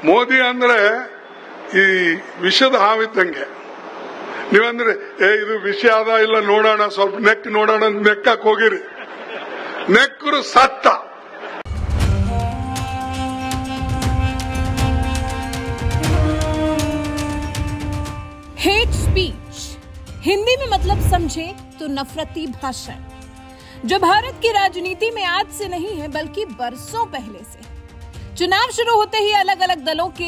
ಮೋದಿ ಅಂದ್ರೆ ಈ ವಿಷದ ಹಾವಿದ್ದಂಗೆ. ನೀವಂದ್ರೆ ಇದು ವಿಷ ಅದ ಇಲ್ಲ ನೋಡೋಣ, ಸ್ವಲ್ಪ ನೆಕ್ ನೋಡೋಣ ನೆಕ್ಕಕ್ ಹೋಗಿರಿ, ನೆಕ್ಕರು ಸತ್ತ. हेट स्पीच, हिंदी में मतलब समझे तो नफरती भाषण, जो भारत की राजनीति में आज से नहीं है बल्कि बरसों पहले से। चुनाव शुरू होते ही अलग अलग दलों के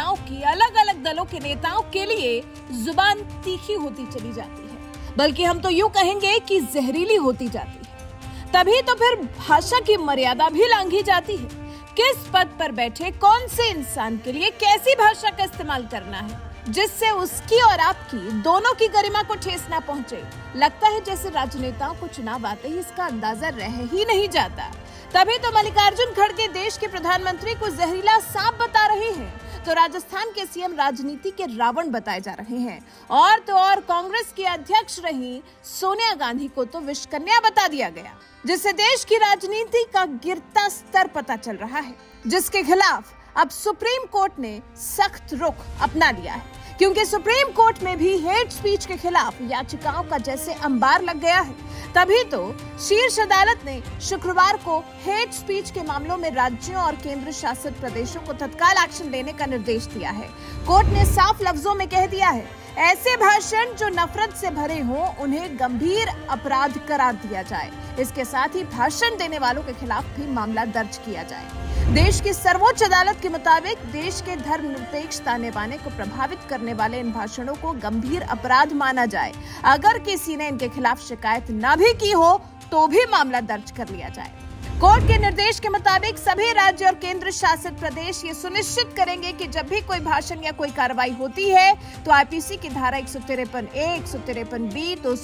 नेताओं के लिए जुबान तीखी होती चली जाती है, बल्कि हम तो यूं कहेंगे कि जहरीली होती जाती है। तभी तो फिर भाषा की मर्यादा भी लांघी जाती है। किस पद पर बैठे कौन से इंसान के लिए कैसी भाषा का इस्तेमाल करना है जिससे उसकी और आपकी दोनों की गरिमा को ठेस ना पहुंचे। लगता है जैसे राजनेताओं को चुनाव आते ही इसका अंदाजा रह ही नहीं जाता। तभी तो मल्लिकार्जुन खड़गे देश के प्रधानमंत्री को जहरीला सांप बता रहे हैं, तो राजस्थान के सीएम राजनीति के रावण बताए जा रहे हैं, और तो और कांग्रेस की अध्यक्ष रही सोनिया गांधी को तो विषकन्या बता दिया गया, जिससे देश की राजनीति का गिरता स्तर पता चल रहा है, जिसके खिलाफ अब सुप्रीम कोर्ट ने सख्त रुख अपना लिया है, क्योंकि सुप्रीम कोर्ट में भी हेट स्पीच के खिलाफ याचिकाओं का जैसे अंबार लग गया है। तभी तो शीर्ष अदालत ने शुक्रवार को हेट स्पीच के मामलों में राज्यों और केंद्र शासित प्रदेशों को तत्काल एक्शन लेने का निर्देश दिया है। कोर्ट ने साफ लफ्जों में कह दिया है, ऐसे भाषण जो नफरत से भरे हों उन्हें गंभीर अपराध करार दिया जाए। इसके साथ ही भाषण देने वालों के खिलाफ भी मामला दर्ज किया जाए। देश की सर्वोच्च अदालत के मुताबिक देश के धर्मनिरपेक्ष ताने बाने को प्रभावित करने वाले इन भाषणों को गंभीर अपराध माना जाए। अगर किसी ने इनके खिलाफ शिकायत न भी की हो तो भी मामला दर्ज कर लिया जाए। कोर्ट के निर्देश के मुताबिक सभी राज्य और केंद्र शासित प्रदेश ये सुनिश्चित करेंगे कि जब भी कोई भाषण या कोई कार्रवाई होती है तो आईपीसी की धारा 153A, 153B,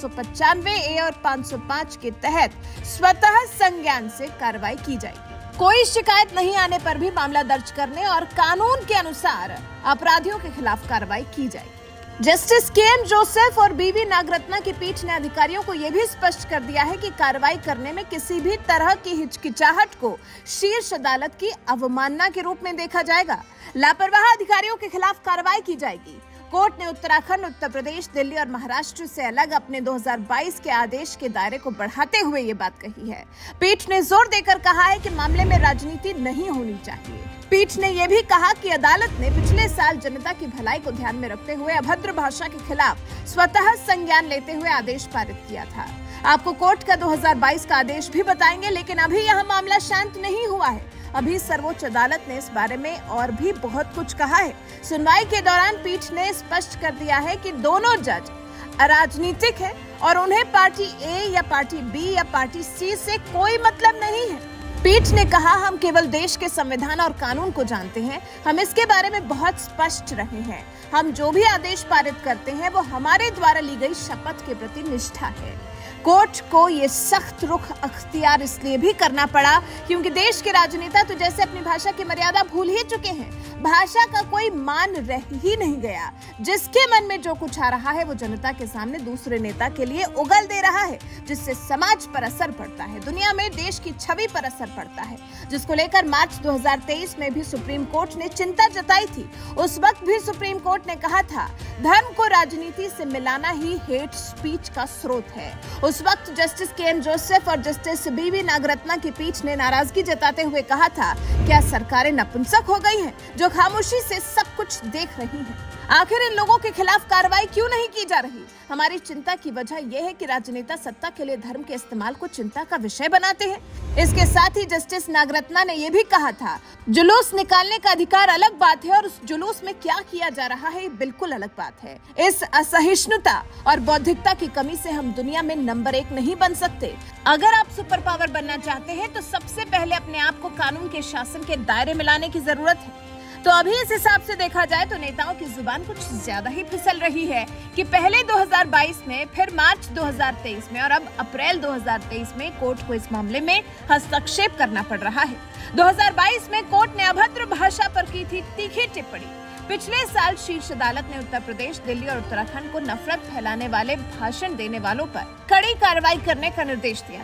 295A और 505 के तहत स्वतः संज्ञान से कार्रवाई की जाएगी। कोई शिकायत नहीं आने पर भी मामला दर्ज करने और कानून के अनुसार अपराधियों के खिलाफ कार्रवाई की जाएगी। Justice K M. जोसेफ और बीवी नागरत्ना की पीठ ने अधिकारियों को यह भी स्पष्ट कर दिया है कि कार्रवाई करने में किसी भी तरह की हिचकिचाहट को शीर्ष अदालत की अवमानना के रूप में देखा जाएगा। लापरवाह अधिकारियों के खिलाफ कार्रवाई की जाएगी। कोर्ट ने उत्तराखंड, उत्तर प्रदेश, दिल्ली और महाराष्ट्र से अलग अपने 2022 के आदेश के दायरे को बढ़ाते हुए ये बात कही है। पीठ ने जोर देकर कहा है कि मामले में राजनीति नहीं होनी चाहिए। पीठ ने यह भी कहा कि अदालत ने पिछले साल जनता की भलाई को ध्यान में रखते हुए अभद्र भाषा के खिलाफ स्वतः संज्ञान लेते हुए आदेश पारित किया था। आपको कोर्ट का 2022 का आदेश भी बताएंगे, लेकिन अभी यह मामला शांत नहीं हुआ है। अभी सर्वोच्च अदालत ने इस बारे में और भी बहुत कुछ कहा है। सुनवाई के दौरान पीठ ने स्पष्ट कर दिया है कि दोनों जज अराजनीतिक है और उन्हें पार्टी ए या पार्टी बी या पार्टी सी से कोई मतलब नहीं है। पीठ ने कहा, हम केवल देश के संविधान और कानून को जानते हैं, हम इसके बारे में बहुत स्पष्ट रहे हैं। हम जो भी आदेश पारित करते हैं वो हमारे द्वारा ली गई शपथ के प्रति निष्ठा है। कोर्ट को ये सख्त रुख अख्तियार इसलिए भी करना पड़ा क्योंकि देश के राजनेता तो जैसे अपनी भाषा की मर्यादा भूल ही चुके हैं। भाषा का कोई मान रह ही नहीं गया। जिसके मन में जो कुछ आ रहा है वो जनता के सामने दूसरे नेता के लिए उगल दे रहा है, जिससे समाज पर असर पड़ता है, दुनिया में देश की छवि पर असर पड़ता है, जिसको लेकर मार्च 2023 में भी सुप्रीम कोर्ट ने चिंता जताई थी। उस वक्त भी सुप्रीम कोर्ट ने कहा था, धर्म को राजनीति से मिलाना ही हेट स्पीच का स्रोत है। उस वक्त जस्टिस के.एम. जोसेफ और जस्टिस बीवी नागरत्ना की पीठ ने नाराजगी जताते हुए कहा था, क्या सरकारें नपुंसक हो गई हैं जो खामोशी से सब कुछ देख रही हैं? आखिर इन लोगों के खिलाफ कार्रवाई क्यों नहीं की जा रही? हमारी चिंता की वजह यह है कि राजनेता सत्ता के लिए धर्म के इस्तेमाल को चिंता का विषय बनाते हैं। इसके साथ ही जस्टिस नागरत्ना ने यह भी कहा था, जुलूस निकालने का अधिकार अलग बात है और उस जुलूस में क्या किया जा रहा है बिल्कुल अलग बात है। इस असहिष्णुता और बौद्धिकता की कमी से हम दुनिया में नंबर 1 नहीं बन सकते। अगर आप सुपर पावर बनना चाहते हैं तो सबसे पहले अपने आप को कानून के शासन के दायरे में लाने की जरूरत है। तो अभी इस हिसाब से देखा जाए तो नेताओं की जुबान कुछ ज्यादा ही फिसल रही है कि पहले 2022 में, फिर मार्च 2023 में और अब अप्रैल 2023 में कोर्ट को इस मामले में हस्तक्षेप करना पड़ रहा है। 2022 में कोर्ट ने अभद्र भाषा पर की थी तीखी टिप्पणी। पिछले साल शीर्ष अदालत ने उत्तर प्रदेश, दिल्ली और उत्तराखंड को नफरत फैलाने वाले भाषण देने वालों पर कड़ी कार्रवाई करने का निर्देश दिया था।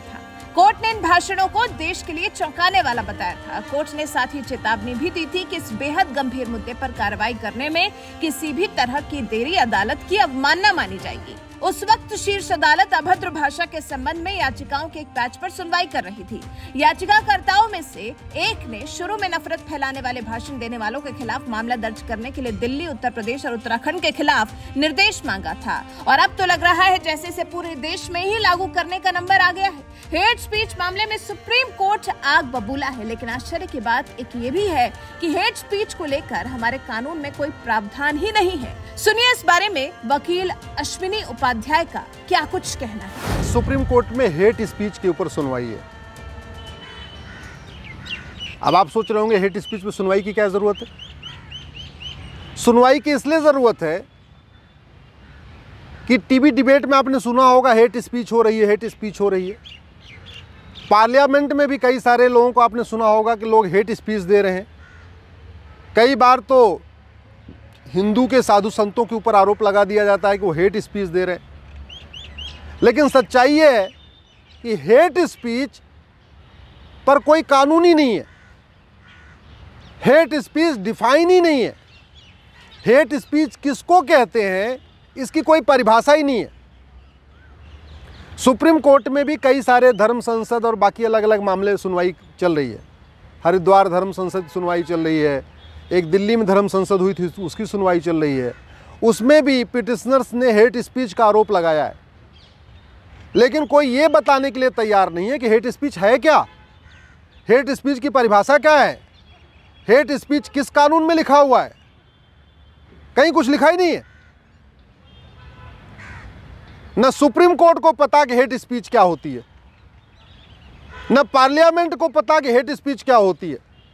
कोर्ट ने इन भाषणों को देश के लिए चौंकाने वाला बताया था। कोर्ट ने साथ ही चेतावनी भी दी थी कि इस बेहद गंभीर मुद्दे पर कार्रवाई करने में किसी भी तरह की देरी अदालत की अवमानना मानी जाएगी। उस वक्त शीर्ष अदालत अभद्र भाषा के संबंध में याचिकाओं के एक बैच पर सुनवाई कर रही थी। याचिकाकर्ताओं में से एक ने शुरू में नफरत फैलाने वाले भाषण देने वालों के खिलाफ मामला दर्ज करने के लिए दिल्ली, उत्तर प्रदेश और उत्तराखंड के खिलाफ निर्देश मांगा था और अब तो लग रहा है जैसे इसे पूरे देश में ही लागू करने का नंबर आ गया है। हेट स्पीच मामले में सुप्रीम कोर्ट आग बबूला है, लेकिन आश्चर्य की बात एक ये भी है कि हेट स्पीच को लेकर हमारे कानून में कोई प्रावधान ही नहीं है। सुनिए इस बारे में वकील अश्विनी उपाध्याय का क्या कुछ कहना है। सुप्रीम कोर्ट में हेट स्पीच के ऊपर सुनवाई है। अब आप सोच रहे होंगे हेट स्पीच में सुनवाई की क्या जरूरत है। सुनवाई की इसलिए जरूरत है कि टीवी डिबेट में आपने सुना होगा हेट स्पीच हो रही है, हेट स्पीच हो रही है। पार्लियामेंट में भी कई सारे लोगों को आपने सुना होगा कि लोग हेट स्पीच दे रहे हैं। कई बार तो हिंदू के साधु संतों के ऊपर आरोप लगा दिया जाता है कि वो हेट स्पीच दे रहे हैं। लेकिन सच्चाई ये है कि हेट स्पीच पर कोई कानून ही नहीं है। हेट स्पीच डिफाइन ही नहीं है। हेट स्पीच किसको कहते हैं इसकी कोई परिभाषा ही नहीं है। सुप्रीम कोर्ट में भी कई सारे धर्म संसद और बाकी अलग अलग मामले सुनवाई चल रही है। हरिद्वार धर्म संसद सुनवाई चल रही है, एक दिल्ली में धर्म संसद हुई थी उसकी सुनवाई चल रही है। उसमें भी पिटिशनर्स ने हेट स्पीच का आरोप लगाया है, लेकिन कोई ये बताने के लिए तैयार नहीं है कि हेट स्पीच है क्या, हेट स्पीच की परिभाषा क्या है, हेट स्पीच किस कानून में लिखा हुआ है। कहीं कुछ लिखा ही नहीं है। न सुप्रीम कोर्ट को पता कि हेट स्पीच क्या होती है, न पार्लियामेंट को पता कि हेट स्पीच क्या होती है,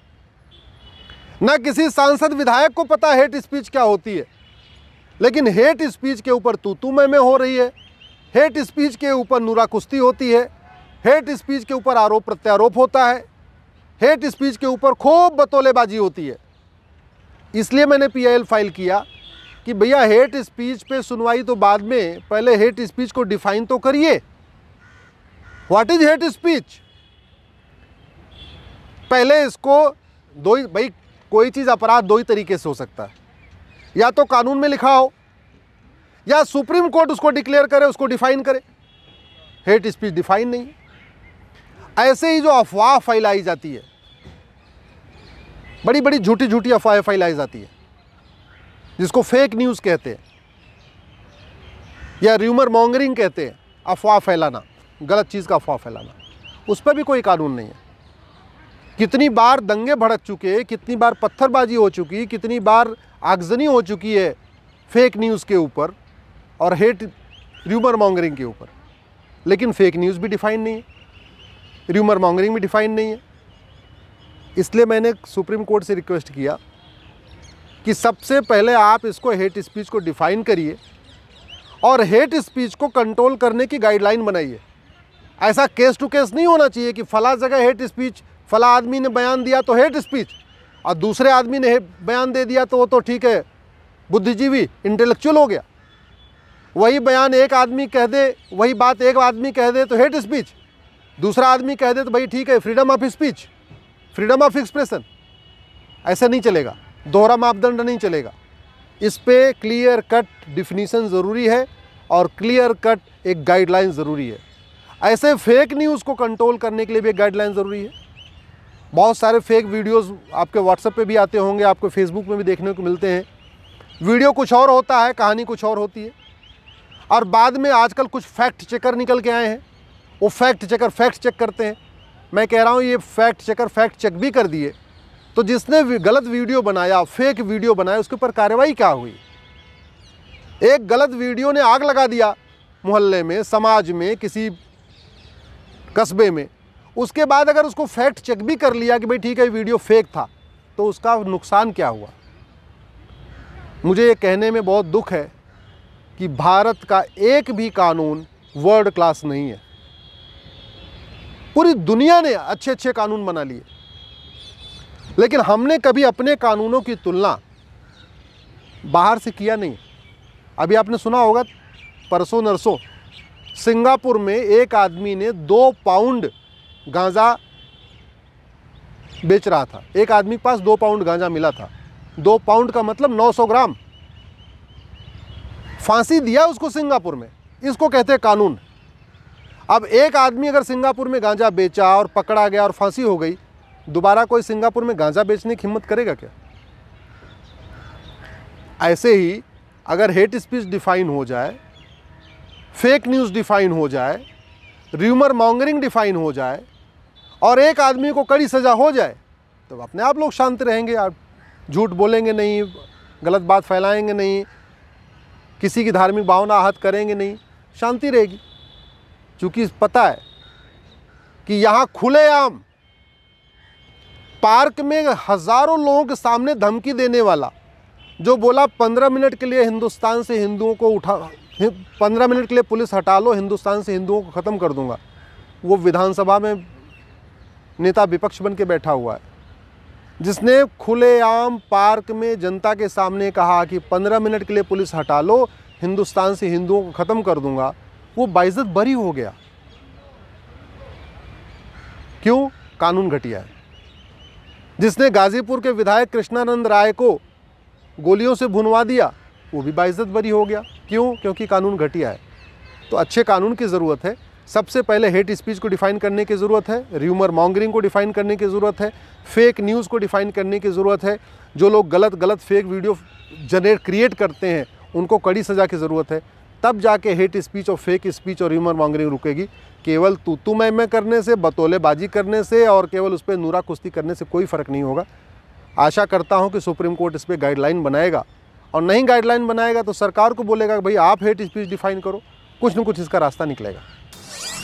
न किसी सांसद विधायक को पता हेट स्पीच क्या होती है। लेकिन हेट स्पीच के ऊपर तू मैं हो रही है, हेट स्पीच के ऊपर नूरा कुश्ती होती है, हेट स्पीच के ऊपर आरोप प्रत्यारोप होता है, हेट स्पीच के ऊपर खूब बतौलेबाजी होती है। इसलिए मैंने पीआईएल फाइल किया कि भैया हेट स्पीच पे सुनवाई तो बाद में, पहले हेट स्पीच को डिफाइन तो करिए। What is hate speech? पहले इसको भाई कोई चीज़ अपराध दो ही तरीके से हो सकता है, या तो कानून में लिखा हो या सुप्रीम कोर्ट उसको डिक्लेयर करे, उसको डिफाइन करे। हेट स्पीच डिफाइन नहीं है। ऐसे ही जो अफवाह फैलाई जाती है, बड़ी बड़ी झूठी झूठी अफवाहें फैलाई जाती है जिसको फेक न्यूज़ कहते हैं या र्यूमर मॉन्गरिंग कहते हैं, अफवाह फैलाना, गलत चीज़ का अफवाह फैलाना, उस पर भी कोई कानून नहीं है। कितनी बार दंगे भड़क चुके, कितनी बार पत्थरबाजी हो चुकी, कितनी बार आगजनी हो चुकी है फेक न्यूज़ के ऊपर और हेट र्यूमर मॉन्गरिंग के ऊपर। लेकिन फेक न्यूज़ भी डिफाइन नहीं है, र्यूमर मॉन्गरिंग भी डिफाइन नहीं है। इसलिए मैंने सुप्रीम कोर्ट से रिक्वेस्ट किया कि सबसे पहले आप इसको हेट स्पीच को डिफाइन करिए और हेट स्पीच को कंट्रोल करने की गाइडलाइन बनाइए। ऐसा केस टू केस नहीं होना चाहिए कि फला जगह हेट स्पीच, फला आदमी ने बयान दिया तो हेट स्पीच और दूसरे आदमी ने बयान दे दिया तो वो तो ठीक है, बुद्धिजीवी इंटेलेक्चुअल हो गया। वही बयान एक आदमी कह दे, वही बात एक आदमी कह दे तो हेट स्पीच, दूसरा आदमी कह दे तो भाई ठीक है, freedom of speech, freedom of expression. ऐसा नहीं चलेगा, दोहरा मापदंड नहीं चलेगा। इस पे क्लियर कट डिफिनीशन ज़रूरी है और क्लियर कट एक गाइडलाइन ज़रूरी है। ऐसे फेक न्यूज़ को कंट्रोल करने के लिए भी एक गाइडलाइन ज़रूरी है। बहुत सारे फेक वीडियोस आपके व्हाट्सएप पे भी आते होंगे, आपको फेसबुक में भी देखने को मिलते हैं। वीडियो कुछ और होता है, कहानी कुछ और होती है, और बाद में आजकल कुछ फैक्ट चेकर निकल के आए हैं, वो फैक्ट चेकर फैक्ट चेक करते हैं। मैं कह रहा हूँ ये फैक्ट चेकर फैक्ट चेक भी कर दिए तो जिसने गलत वीडियो बनाया, फेक वीडियो बनाया, उसके ऊपर कार्रवाई क्या हुई? एक गलत वीडियो ने आग लगा दिया मोहल्ले में, समाज में, किसी कस्बे में, उसके बाद अगर उसको फैक्ट चेक भी कर लिया कि भाई ठीक है वीडियो फेक था, तो उसका नुकसान क्या हुआ? मुझे ये कहने में बहुत दुख है कि भारत का एक भी कानून वर्ल्ड क्लास नहीं है। पूरी दुनिया ने अच्छे अच्छे कानून बना लिए, लेकिन हमने कभी अपने कानूनों की तुलना बाहर से किया नहीं। अभी आपने सुना होगा परसों नरसों सिंगापुर में एक आदमी ने 2 पाउंड गांजा बेच रहा था। एक आदमी के पास 2 पाउंड गांजा मिला था। 2 पाउंड का मतलब 900 ग्राम। फांसी दिया उसको सिंगापुर में। इसको कहते हैं कानून। अब एक आदमी अगर सिंगापुर में गांजा बेचा और पकड़ा गया और फांसी हो गई, दोबारा कोई सिंगापुर में गांजा बेचने की हिम्मत करेगा क्या? ऐसे ही अगर हेट स्पीच डिफाइन हो जाए, फेक न्यूज़ डिफाइन हो जाए, र्यूमर मॉन्गरिंग डिफाइन हो जाए और एक आदमी को कड़ी सज़ा हो जाए, तो अपने आप लोग शांत रहेंगे। आप झूठ बोलेंगे नहीं, गलत बात फैलाएंगे नहीं, किसी की धार्मिक भावना आहत करेंगे नहीं, शांति रहेगी। क्योंकि पता है कि यहाँ खुलेआम पार्क में हज़ारों लोगों के सामने धमकी देने वाला जो बोला 15 मिनट के लिए हिंदुस्तान से हिंदुओं को 15 मिनट के लिए पुलिस हटा लो, हिंदुस्तान से हिंदुओं को ख़त्म कर दूंगा, वो विधानसभा में नेता विपक्ष बन के बैठा हुआ है, जिसने खुलेआम पार्क में जनता के सामने कहा कि 15 मिनट के लिए पुलिस हटा लो, हिंदुस्तान से हिंदुओं को ख़त्म कर दूंगा, वो बाइज्जत बरी हो गया। क्यों? कानून घटिया है। जिसने गाजीपुर के विधायक कृष्णानंद राय को गोलियों से भुनवा दिया, वो भी बाइज्जत बरी हो गया। क्यों? क्योंकि कानून घटिया है। तो अच्छे कानून की ज़रूरत है। सबसे पहले हेट स्पीच को डिफ़ाइन करने की ज़रूरत है, र्यूमर मॉन्गरिंग को डिफ़ाइन करने की ज़रूरत है, फेक न्यूज़ को डिफ़ाइन करने की ज़रूरत है। जो लोग गलत फेक वीडियो क्रिएट करते हैं उनको कड़ी सज़ा की ज़रूरत है। तब जाके हेट स्पीच और फेक स्पीच और र्यूमर मॉन्गरिंग रुकेगी। केवल तू मैं करने से, बतौलेबाजी करने से और केवल उस पर नूरा कुश्ती करने से कोई फ़र्क नहीं होगा। आशा करता हूं कि सुप्रीम कोर्ट इस पर गाइडलाइन बनाएगा, और नहीं गाइडलाइन बनाएगा तो सरकार को बोलेगा कि भाई आप हेट स्पीच डिफ़ाइन करो, कुछ न कुछ इसका रास्ता निकलेगा।